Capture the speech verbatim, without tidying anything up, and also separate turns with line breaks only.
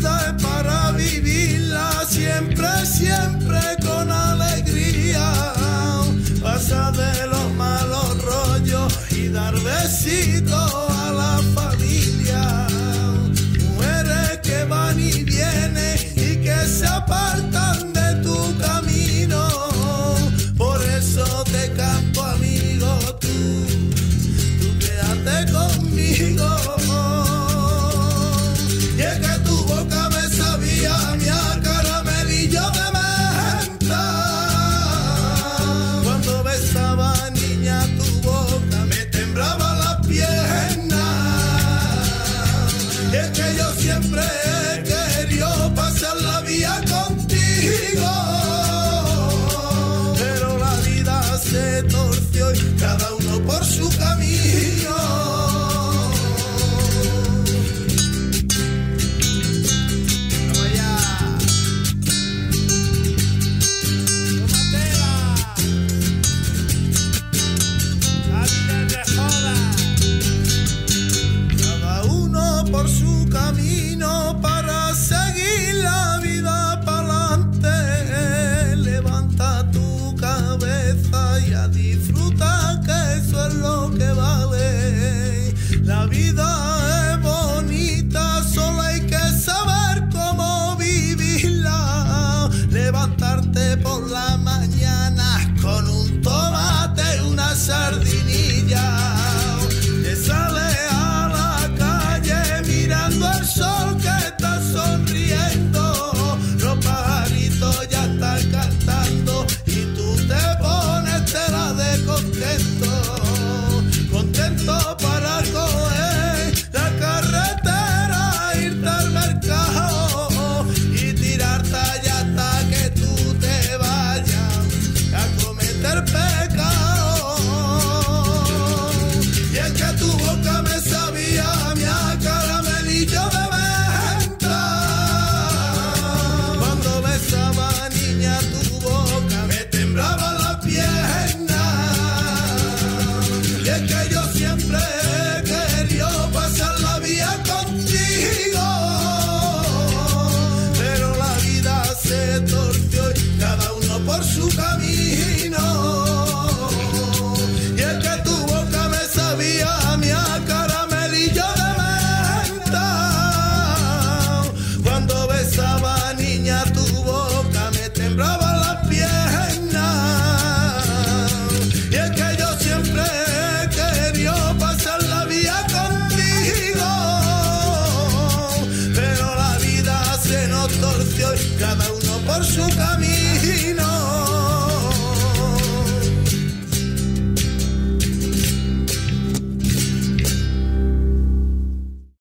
vida es para vivirla siempre, siempre con alegría. Pasa de los malos rollos y dar besitos a la familia. Mujeres que van y vienen y que se apartan de tu camino. Por eso te canto, amigo, tú, tú quédate conmigo. Y es que tu boca me sabía a mi a caramelillo de menta. Cuando besaba, niña, tu boca me temblaba las piernas. Y es que yo siempre he querido pasar la vida contigo, pero la vida se torció y cada uno por su camino. Cada uno por su camino para seguir la vida pa'lante. Levanta tu cabeza y a disfrutar, que eso es lo que vale. La vida es bonita, solo hay que saber cómo vivirla. Levantarte por la mañana con un tomate y una sardinilla. Te sale a la calle mirando el sol que está sonriendo. Los pajaritos ya están cantando y tú te pones tela de contento. Contento para coger la carretera, irte al mercado y tirarte allá hasta que tú te vayas a cometer pecado. Y es que tu boca me sabía a mi a caramelillo de menta. Cuando besaba, niña, tu boca me temblaba la pierna. Y es que yo siempre he querido pasar la vida contigo, pero la vida se torció y cada uno por su camino. Y es que tu boca me sabía a mi a caramelillo de menta. Cuando besaba, niña, tu boca me temblaba las piernas. Y es que yo siempre he querido pasar la vida contigo, pero la vida se nos torció y cada uno por su camino.